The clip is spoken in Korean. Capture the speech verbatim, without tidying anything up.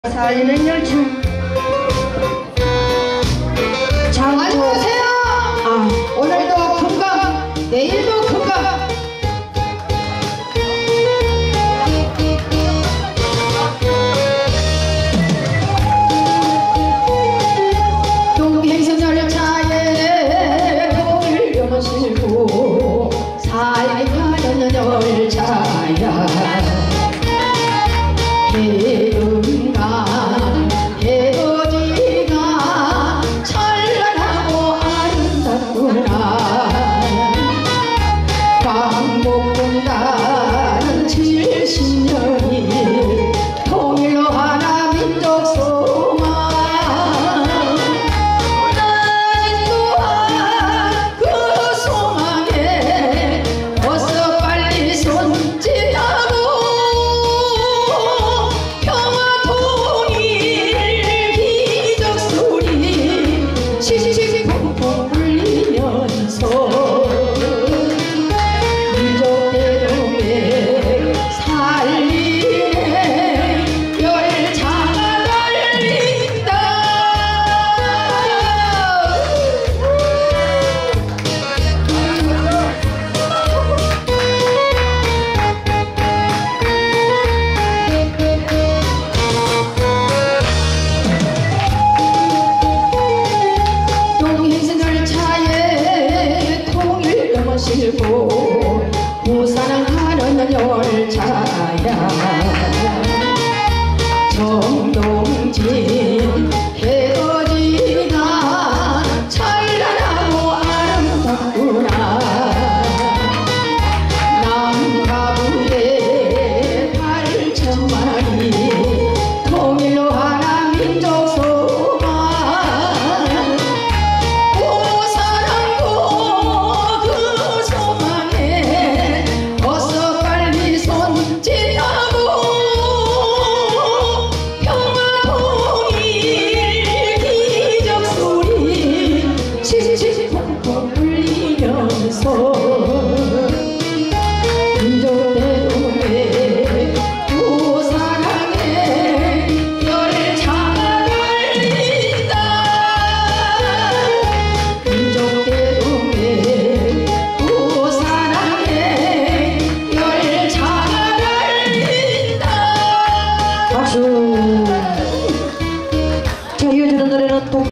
살리는 열차. 안녕하세요. 아, 오늘도 건강, 내일도 건강. 동행선 열차에 동일병을 싣고 살가는 열차야. 해운가 해돋이가 찬란하고 아름답구나. 광복군단 칠십 년이 통일로 하나 민족 소망. 나 또한 그 소망에 어서 빨리 손짓하고 평화 통일 기적 소리 시시시 펑펑 울리면서 민족 대동맥 살리네 열차가 달린다. 동행선 열차에 통일병을 싣고 부산을 가는 열차야. 정동진